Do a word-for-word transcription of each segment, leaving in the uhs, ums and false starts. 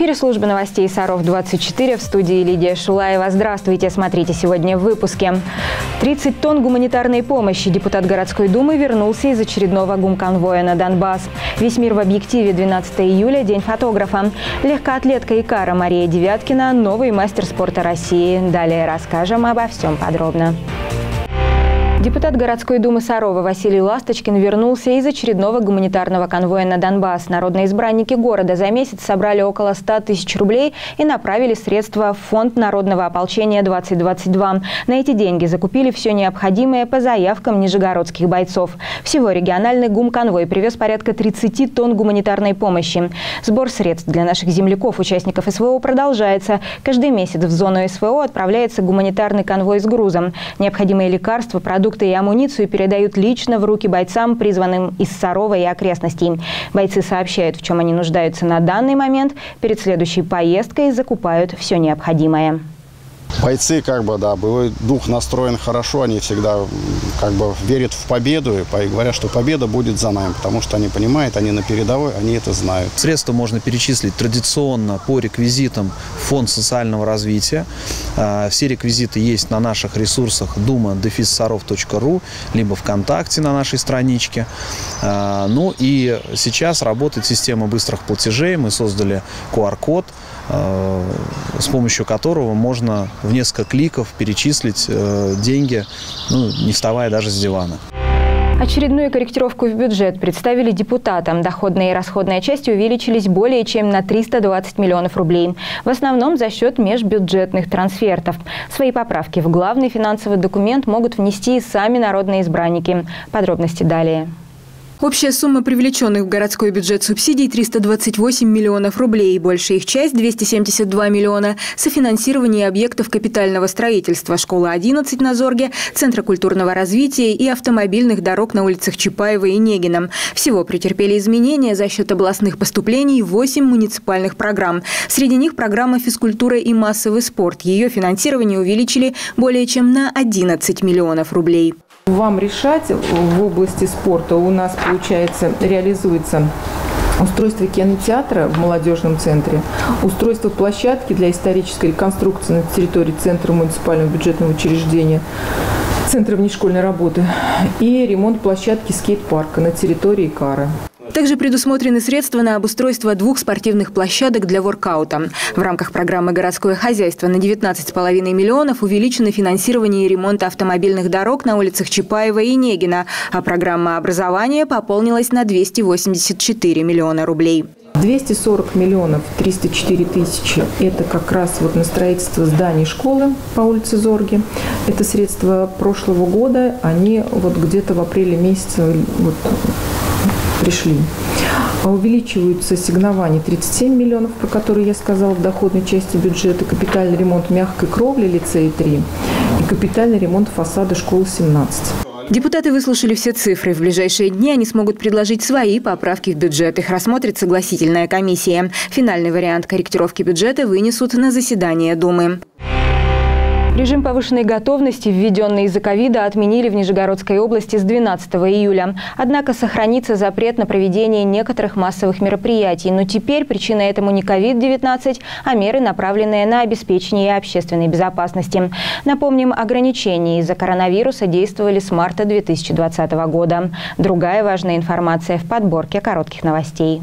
эфире службы новостей Саров двадцать четыре, в студии Лидия Шулаева. Здравствуйте, смотрите сегодня в выпуске. тридцать тонн гуманитарной помощи. Депутат городской думы вернулся из очередного гумконвоя на Донбасс. Весь мир в объективе. двенадцатое июля, день фотографа. Легкоатлетка Икара Мария Девяткина, новый мастер спорта России. Далее расскажем обо всем подробно. Депутат городской думы Сарова Василий Ласточкин вернулся из очередного гуманитарного конвоя на Донбасс. Народные избранники города за месяц собрали около ста тысяч рублей и направили средства в фонд народного ополчения двадцать двадцать два. На эти деньги закупили все необходимое по заявкам нижегородских бойцов. Всего региональный гумконвой привез порядка тридцати тонн гуманитарной помощи. Сбор средств для наших земляков, участников СВО, продолжается. Каждый месяц в зону СВО отправляется гуманитарный конвой с грузом. Необходимые лекарства, продукты и амуницию передают лично в руки бойцам, призванным из Сарова и окрестностей. Бойцы сообщают, в чем они нуждаются на данный момент. Перед следующей поездкой закупают все необходимое. Бойцы, как бы, да, боевой дух настроен хорошо, они всегда, как бы, верят в победу и говорят, что победа будет за нами, потому что они понимают, они на передовой, они это знают. Средства можно перечислить традиционно по реквизитам в Фонд социального развития. Все реквизиты есть на наших ресурсах дума дефис саров точка ру, либо ВКонтакте на нашей страничке. Ну и сейчас работает система быстрых платежей. Мы создали ку ар код, с помощью которого можно в несколько кликов перечислить э, деньги, ну, не вставая даже с дивана. Очередную корректировку в бюджет представили депутатам. Доходная и расходная части увеличились более чем на триста двадцать миллионов рублей. В основном за счет межбюджетных трансфертов. Свои поправки в главный финансовый документ могут внести и сами народные избранники. Подробности далее. Общая сумма привлеченных в городской бюджет субсидий – триста двадцать восемь миллионов рублей. Большая их часть – двести семьдесят два миллиона. Софинансирование объектов капитального строительства, школы одиннадцать на Зорге, Центра культурного развития и автомобильных дорог на улицах Чапаева и Негина. Всего претерпели изменения за счет областных поступлений восемь муниципальных программ. Среди них программа «Физкультура и массовый спорт». Ее финансирование увеличили более чем на одиннадцать миллионов рублей. Вам решать. В области спорта у нас, получается, реализуется устройство кинотеатра в молодежном центре, устройство площадки для исторической реконструкции на территории Центра муниципального бюджетного учреждения, Центра внешкольной работы и ремонт площадки скейт-парка на территории Икары. Также предусмотрены средства на обустройство двух спортивных площадок для воркаута. В рамках программы «Городское хозяйство» на девятнадцать с половиной миллионов увеличено финансирование и ремонт автомобильных дорог на улицах Чапаева и Негина, а программа образования пополнилась на двести восемьдесят четыре миллиона рублей. двести сорок миллионов триста четыре тысячи – это как раз вот на строительство зданий школы по улице Зорге. Это средства прошлого года, они вот где-то в апреле месяце вот пришли. Увеличиваются ассигнования тридцать семь миллионов, про которые я сказала, в доходной части бюджета, капитальный ремонт мягкой кровли лицея три и капитальный ремонт фасада школы семнадцать. Депутаты выслушали все цифры. В ближайшие дни они смогут предложить свои поправки в бюджет. Их рассмотрит согласительная комиссия. Финальный вариант корректировки бюджета вынесут на заседание Думы. Режим повышенной готовности, введенный из-за ковида, отменили в Нижегородской области с двенадцатого июля. Однако сохранится запрет на проведение некоторых массовых мероприятий. Но теперь причина этому не ковид девятнадцать, а меры, направленные на обеспечение общественной безопасности. Напомним, ограничения из-за коронавируса действовали с марта две тысячи двадцатого года. Другая важная информация в подборке коротких новостей.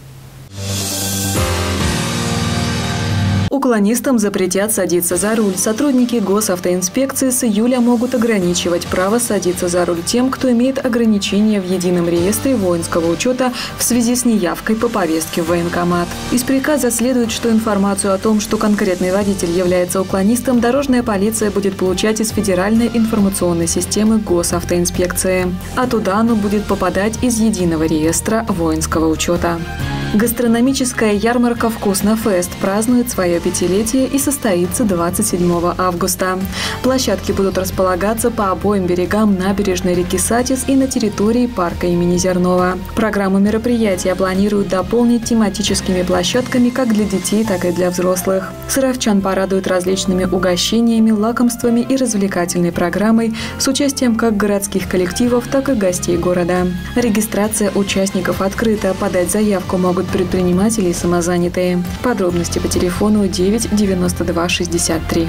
Уклонистам запретят садиться за руль. Сотрудники госавтоинспекции с июля могут ограничивать право садиться за руль тем, кто имеет ограничения в едином реестре воинского учета в связи с неявкой по повестке в военкомат. Из приказа следует, что информацию о том, что конкретный водитель является уклонистом, дорожная полиция будет получать из Федеральной информационной системы госавтоинспекции. А туда оно будет попадать из единого реестра воинского учета. Гастрономическая ярмарка «Вкуснофест» празднует свое пятилетие и состоится двадцать седьмого августа. Площадки будут располагаться по обоим берегам набережной реки Сатис и на территории парка имени Зернова. Программу мероприятия планируют дополнить тематическими площадками как для детей, так и для взрослых. Саровчан порадуют различными угощениями, лакомствами и развлекательной программой с участием как городских коллективов, так и гостей города. Регистрация участников открыта. Подать заявку могут могут предприниматели и самозанятые. Подробности по телефону девять девяносто два шестьдесят три.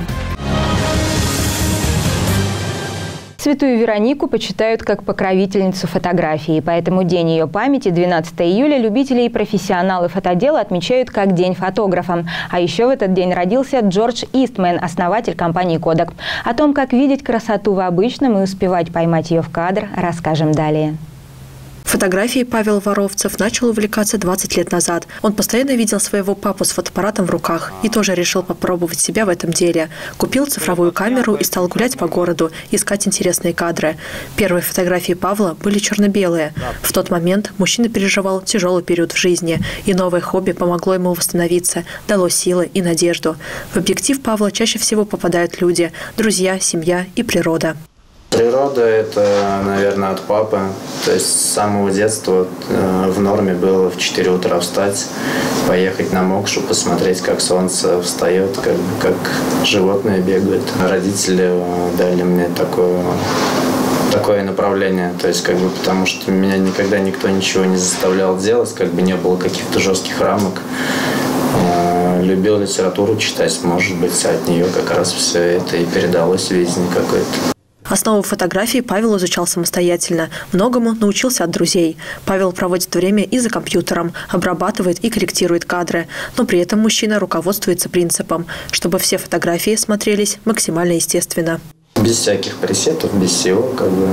Святую Веронику почитают как покровительницу фотографии, поэтому день ее памяти, двенадцатого июля, любители и профессионалы фотодела отмечают как День фотографа. А еще в этот день родился Джордж Истмен, основатель компании Kodak. О том, как видеть красоту в обычном и успевать поймать ее в кадр, расскажем далее. Фотографией Павел Воровцев начал увлекаться двадцать лет назад. Он постоянно видел своего папу с фотоаппаратом в руках и тоже решил попробовать себя в этом деле. Купил цифровую камеру и стал гулять по городу, искать интересные кадры. Первые фотографии Павла были черно-белые. В тот момент мужчина переживал тяжелый период в жизни, и новое хобби помогло ему восстановиться, дало силы и надежду. В объектив Павла чаще всего попадают люди – друзья, семья и природа. Природа – это, наверное, от папы. То есть с самого детства в норме было в четыре утра встать, поехать на Мокшу, посмотреть, как солнце встает, как, как животные бегают. Родители дали мне такое, такое направление. То есть, как бы, потому что меня никогда никто ничего не заставлял делать, как бы не было каких-то жестких рамок. Любил литературу читать, может быть, от нее как раз все это и передалось в жизни какой-то. Основу фотографии Павел изучал самостоятельно. Многому научился от друзей. Павел проводит время и за компьютером, обрабатывает и корректирует кадры. Но при этом мужчина руководствуется принципом, чтобы все фотографии смотрелись максимально естественно. Без всяких пресетов, без всего. Как бы,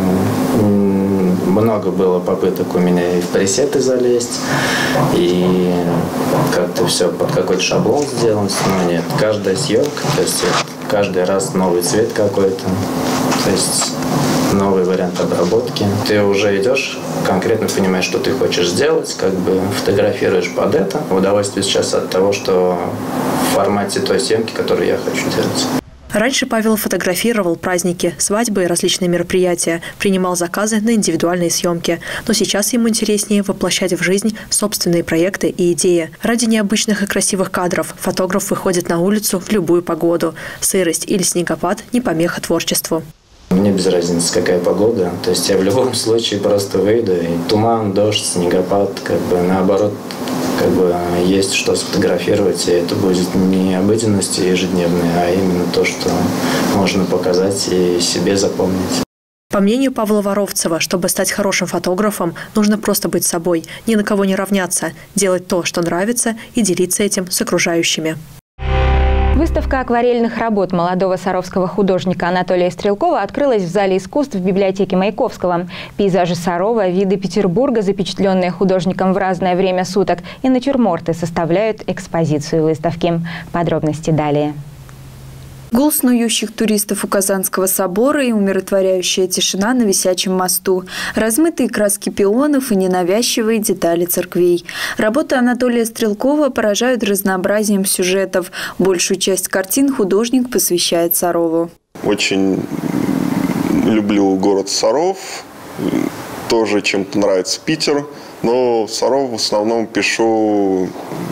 много было попыток у меня и в пресеты залезть, и как-то все под какой-то шаблон сделать. Но нет, каждая съемка, то есть каждый раз новый цвет какой-то. То есть новый вариант обработки. Ты уже идешь, конкретно понимаешь, что ты хочешь сделать, как бы фотографируешь под это. Удовольствие сейчас от того, что в формате той съемки, которую я хочу делать. Раньше Павел фотографировал праздники, свадьбы и различные мероприятия, принимал заказы на индивидуальные съемки. Но сейчас ему интереснее воплощать в жизнь собственные проекты и идеи. Ради необычных и красивых кадров фотограф выходит на улицу в любую погоду. Сырость или снегопад – не помеха творчеству. Мне без разницы, какая погода. То есть я в любом случае просто выйду. И туман, дождь, снегопад, как бы наоборот, как бы есть что сфотографировать. И это будет не обыденность ежедневная, а именно то, что можно показать и себе запомнить. По мнению Павла Воровцева, чтобы стать хорошим фотографом, нужно просто быть собой, ни на кого не равняться, делать то, что нравится, и делиться этим с окружающими. Выставка акварельных работ молодого саровского художника Анатолия Стрелкова открылась в Зале искусств в библиотеке Маяковского. Пейзажи Сарова, виды Петербурга, запечатленные художником в разное время суток, и натюрморты составляют экспозицию выставки. Подробности далее. Гул снующих туристов у Казанского собора и умиротворяющая тишина на висячем мосту. Размытые краски пионов и ненавязчивые детали церквей. Работы Анатолия Стрелкова поражают разнообразием сюжетов. Большую часть картин художник посвящает Сарову. Очень люблю город Саров. Тоже чем-то нравится Питер. Но Саров в основном пишу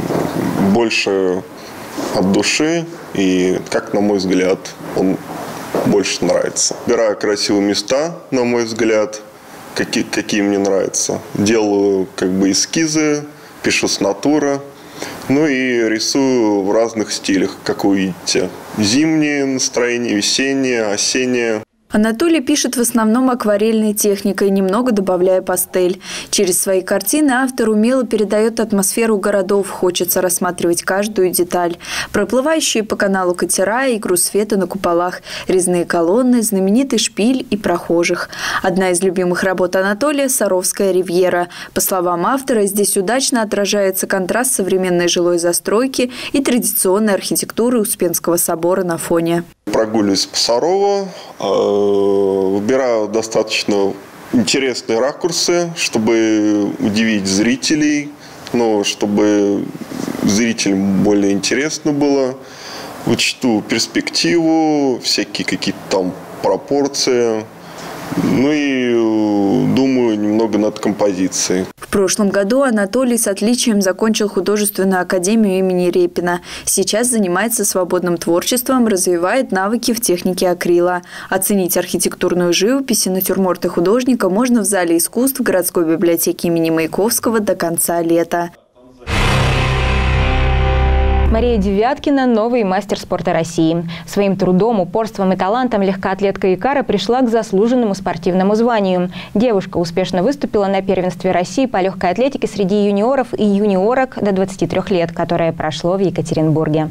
больше от души. И, как на мой взгляд, он больше нравится. Выбираю красивые места, на мой взгляд, какие, какие мне нравятся. Делаю как бы эскизы, пишу с натуры. Ну и рисую в разных стилях, как вы видите. Зимнее настроение, весеннее, осеннее. Анатолий пишет в основном акварельной техникой, немного добавляя пастель. Через свои картины автор умело передает атмосферу городов, хочется рассматривать каждую деталь. Проплывающие по каналу катера, игру света на куполах, резные колонны, знаменитый шпиль и прохожих. Одна из любимых работ Анатолия – Саровская ривьера. По словам автора, здесь удачно отражается контраст современной жилой застройки и традиционной архитектуры Успенского собора на фоне. Прогуливаюсь по Сарову, выбираю достаточно интересные ракурсы, чтобы удивить зрителей, но чтобы зрителям более интересно было. Учту перспективу, всякие какие-то там пропорции. Ну и думаю немного над композицией. В прошлом году Анатолий с отличием закончил художественную академию имени Репина. Сейчас занимается свободным творчеством, развивает навыки в технике акрила. Оценить архитектурную живопись и натюрморты художника можно в Зале искусств городской библиотеки имени Маяковского до конца лета. Мария Девяткина – новый мастер спорта России. Своим трудом, упорством и талантом легкоатлетка Икара пришла к заслуженному спортивному званию. Девушка успешно выступила на первенстве России по легкой атлетике среди юниоров и юниорок до двадцати трёх лет, которое прошло в Екатеринбурге.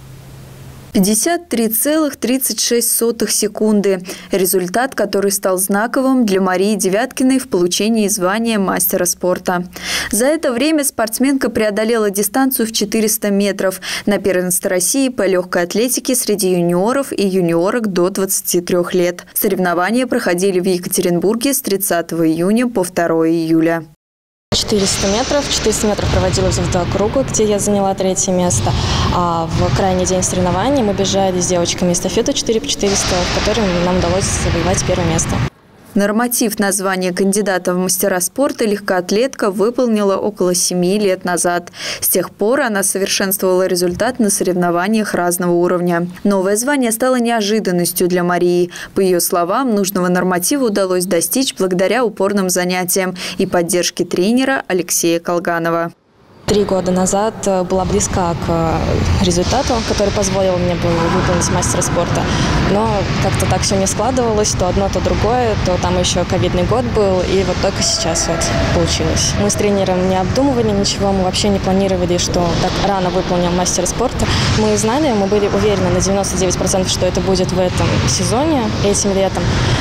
пятьдесят три целых тридцать шесть сотых секунды. Результат, который стал знаковым для Марии Девяткиной в получении звания мастера спорта. За это время спортсменка преодолела дистанцию в четыреста метров на первенстве России по легкой атлетике среди юниоров и юниорок до двадцати трёх лет. Соревнования проходили в Екатеринбурге с тридцатого июня по второе июля. четыреста метров. четыреста метров проводилось в два круга, где я заняла третье место. А в крайний день соревнований мы бежали с девочками эстафету четыре по четыреста, в которой нам удалось завоевать первое место. Норматив на звание кандидата в мастера спорта легкоатлетка выполнила около семи лет назад. С тех пор она совершенствовала результат на соревнованиях разного уровня. Новое звание стало неожиданностью для Марии. По ее словам, нужного норматива удалось достичь благодаря упорным занятиям и поддержке тренера Алексея Колганова. Три года назад была близка к результату, который позволил мне было выполнить мастера спорта. Но как-то так все не складывалось, то одно, то другое, то там еще ковидный год был, и вот только сейчас вот получилось. Мы с тренером не обдумывали ничего, мы вообще не планировали, что так рано выполним мастера спорта. Мы знали, мы были уверены на девяносто девять процентов, что это будет в этом сезоне, этим летом,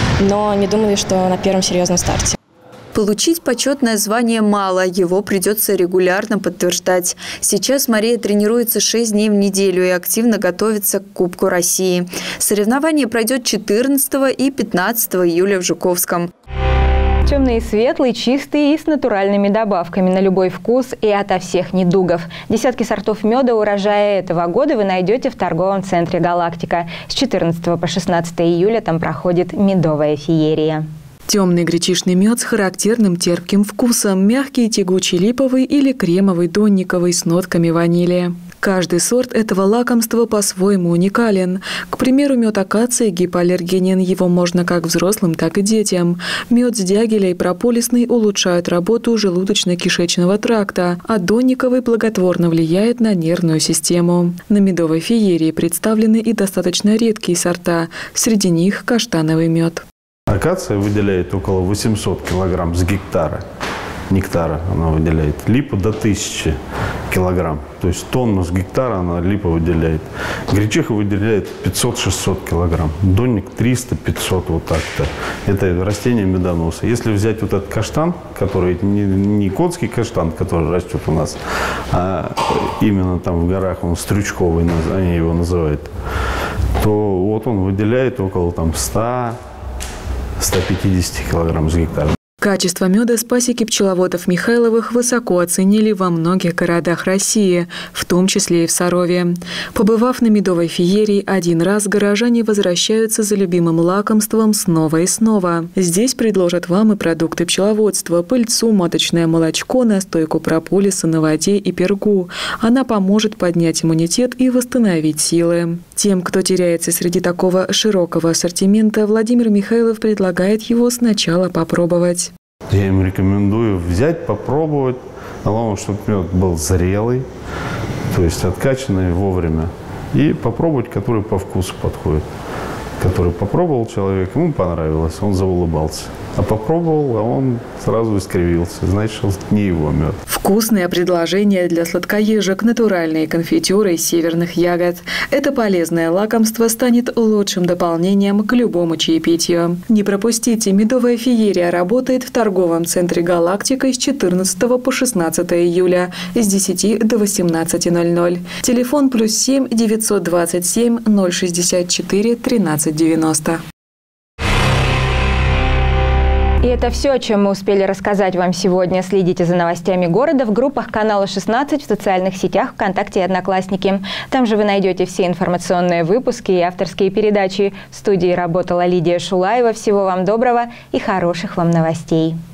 но не думали, что на первом серьезном старте. Получить почетное звание мало, его придется регулярно подтверждать. Сейчас Мария тренируется шесть дней в неделю и активно готовится к Кубку России. Соревнование пройдет четырнадцатого и пятнадцатого июля в Жуковском. Темный и светлый, чистый и с натуральными добавками на любой вкус и ото всех недугов. Десятки сортов меда урожая этого года вы найдете в торговом центре «Галактика». С четырнадцатого по шестнадцатое июля там проходит медовая феерия. Темный гречишный мед с характерным терпким вкусом, мягкий тягучий липовый или кремовый донниковый с нотками ванили. Каждый сорт этого лакомства по-своему уникален. К примеру, мед акации гипоаллергенен, его можно как взрослым, так и детям. Мед с дягеля и прополисный улучшают работу желудочно-кишечного тракта, а донниковый благотворно влияет на нервную систему. На медовой феерии представлены и достаточно редкие сорта, среди них каштановый мед. Акация выделяет около восьмисот килограмм с гектара нектара, она выделяет. Липа до тысячи килограмм, то есть тонну с гектара она липа выделяет. Гречиха выделяет пятьсот-шестьсот килограмм, донник триста-пятьсот, вот так-то. Это растение медоноса. Если взять вот этот каштан, который не, не котский каштан, который растет у нас, а именно там в горах, он стрючковый, они его называют, то вот он выделяет около там ста ста пятидесяти килограмм с гектара. Качество меда с пасеки пчеловодов Михайловых высоко оценили во многих городах России, в том числе и в Сарове. Побывав на медовой феерии один раз, горожане возвращаются за любимым лакомством снова и снова. Здесь предложат вам и продукты пчеловодства, пыльцу, маточное молочко, настойку прополиса на воде и пергу. Она поможет поднять иммунитет и восстановить силы. Тем, кто теряется среди такого широкого ассортимента, Владимир Михайлов предлагает его сначала попробовать. Я им рекомендую взять, попробовать. Главное, чтобы мед был зрелый, то есть откачанный вовремя. И попробовать, который по вкусу подходит. Который попробовал человек, ему понравилось, он заулыбался. А попробовал, а он сразу искривился. Значит, не его мед. Вкусное предложение для сладкоежек, натуральные конфитюры из северных ягод. Это полезное лакомство станет лучшим дополнением к любому чаепитию. Не пропустите, медовая феерия работает в торговом центре «Галактика» с четырнадцатого по шестнадцатое июля с десяти до восемнадцати ноль-ноль. Телефон плюс семь девятьсот двадцать семь ноль шестьдесят четыре тринадцать девяносто. И это все, о чем мы успели рассказать вам сегодня. Следите за новостями города в группах канала шестнадцать, в социальных сетях ВКонтакте и Одноклассники. Там же вы найдете все информационные выпуски и авторские передачи. В студии работала Лидия Шулаева. Всего вам доброго и хороших вам новостей.